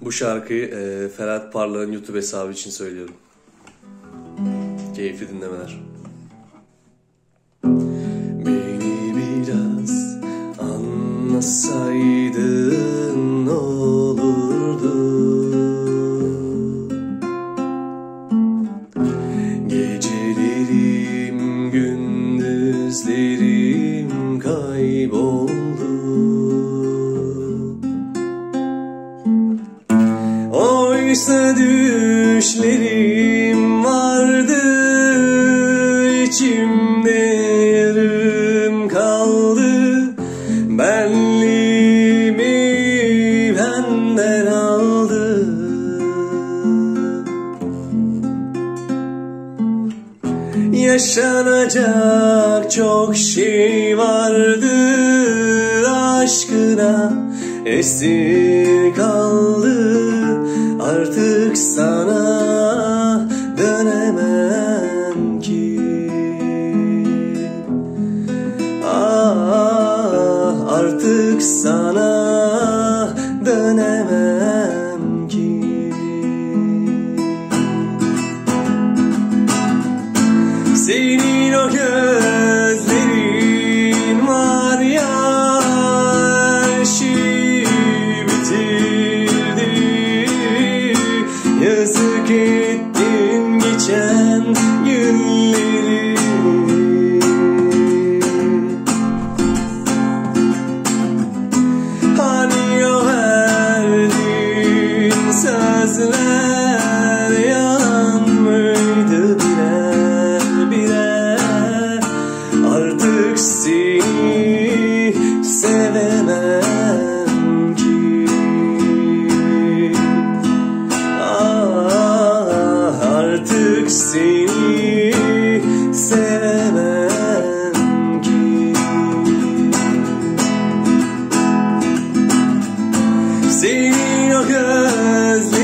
Bu şarkıyı Ferhat Parlak'ın YouTube hesabı için söylüyorum. Keyifli dinlemeler. Beni biraz anlasaydın olurdu. Gecelerim, gündüzlerim kayboldu. Oysa düşlerim vardı, içimde yarım kaldı. Benliğimi benden aldı. Yaşanacak çok şey vardı, aşkına esir kaldı. Artık sana dönemem ki. Artık sana dönemem ki. Senin o gözlerin var ya, her şeyi bitirdi. Yazık ettin geçen günleri. Hani o verdiğin sözler yalan mıydı birer birer? Artık seni sevemem ki. Artık seni sevemem ki. Senin o gözlerin